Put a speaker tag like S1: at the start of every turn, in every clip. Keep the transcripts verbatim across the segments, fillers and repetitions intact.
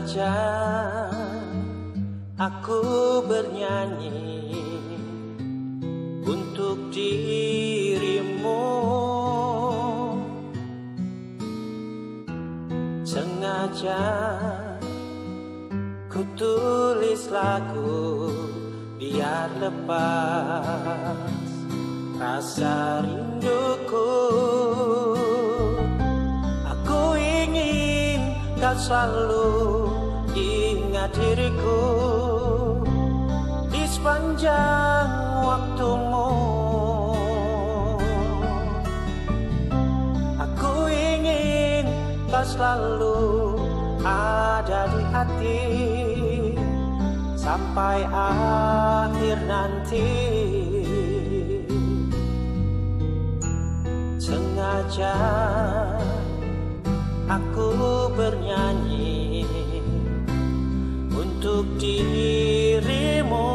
S1: Sengaja aku bernyanyi untuk dirimu. Sengaja ku tulis lagu biar lepas rasa rinduku. Aku ingin kau selalu ingat diriku di sepanjang waktumu. Aku ingin kau selalu ada di hati sampai akhir nanti. Sengaja aku bernyanyi untuk dirimu.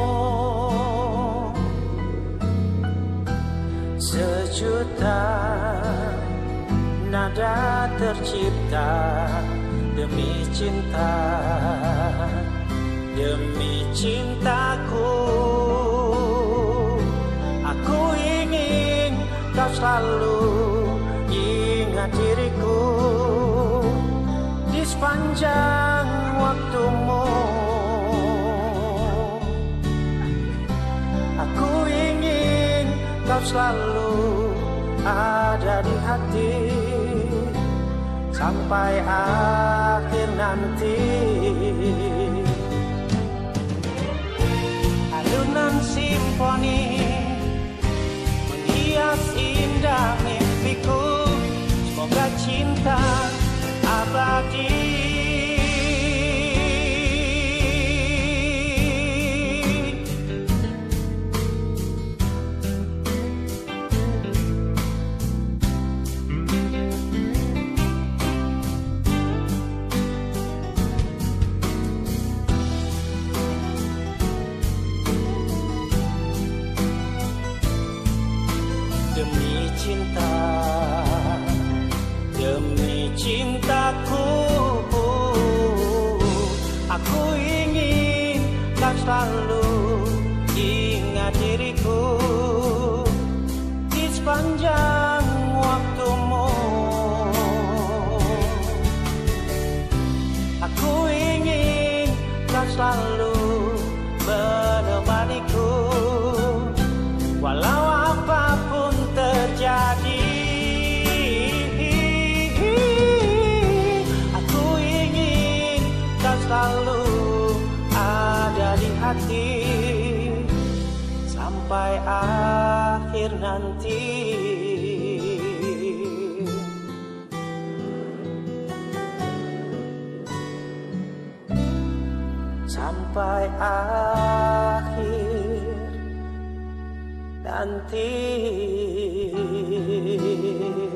S1: Sejuta nada tercipta demi cinta, demi cintaku. Aku ingin kau selalu ingat diriku di sepanjang waktumu. Aku ingin kau selalu ada di hati sampai akhir nanti. Alunan simfoni menghias indah mimpiku. Semoga cinta abadi. Demi cinta, demi cintaku, aku ingin kau selalu ingat diriku di sepanjang waktumu. Aku ingin kau selalu menemaniku walau apapun terjadi. Aku ingin kau selalu ada di hati sampai akhir nanti. Sampai akhir nanti.